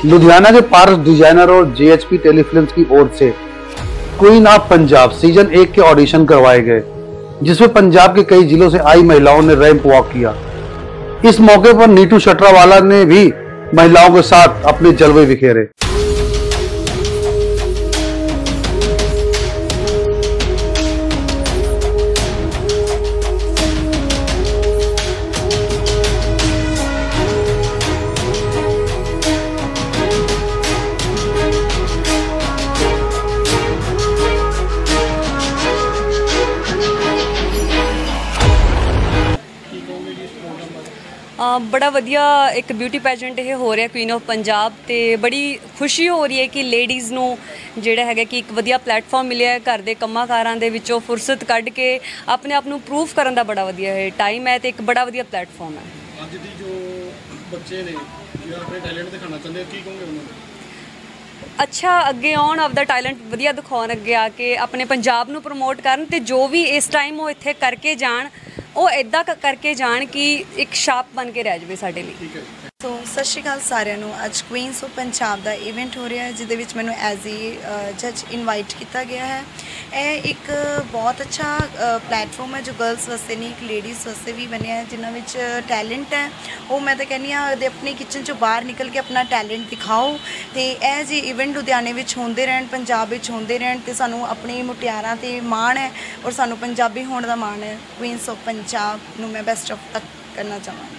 लुधियाना के पारस डिजाइनर और जेएचपी टेलीफिल्म्स की ओर से क्वीन ऑफ पंजाब सीजन 1 के ऑडिशन करवाए गए, जिसमें पंजाब के कई जिलों से आई महिलाओं ने रैंप वॉक किया। इस मौके पर नीतू शटरावाला ने भी महिलाओं के साथ अपने जलवे बिखेरे। बड़ा वधिया एक ब्यूटी पैजेंट ये हो रहा क्वीन ऑफ पंजाब ते बड़ी खुशी हो रही है कि लेडीज़ नूं जिहड़ा है कि एक वधिया प्लेटफॉर्म मिले है, घर के कम्मां कारां दे विचों फुरसत कढ के अपने आप नूं प्रूव करन दा बड़ा वधिया है टाइम है, तो एक बड़ा वधिया प्लेटफॉर्म है। अज दी जो बच्चे ने जो अपने टैलेंट दिखाना चाहते हैं, की कहोगे उन्होंने? अच्छा अगे आउण आपदा टैलेंट वधिया दिखाउण, अगे आके अपने पंजाब नूं प्रमोट करन ते जो भी इस टाइम वो इत्थे करके जाण ਉਹ इदा करके जान कि एक छाप बन के रह जाए साडे लई। तो सत श्री अकाल सारिਆਂ ਨੂੰ। ਅੱਜ क्वीनस ऑफ पंजाब ਦਾ इवेंट हो रहा है जिहदे विच मैनूं एज ए जज इनवाइट किया गया है। यह एक बहुत अच्छा प्लेटफॉर्म है जो गर्ल्स वास्ते नहीं, एक लेडीज़ वास्ते भी बनया है, जिन्हां विच टैलेंट है वो मैं तो कहनी हाँ अपनी किचन चों बाहर निकल के अपना टैलेंट दिखाओ। तो यह जे इवेंट लुधियाने विच होंदे रहन, पंजाब विच होंदे रहन, ते सानूं अपनी मुटियारां ते माण है और सानूं पंजाबी होने का माण है। क्वीनस ऑफ पंजाब नूं मैं बेस्ट ऑफ तक करना चाहांगी।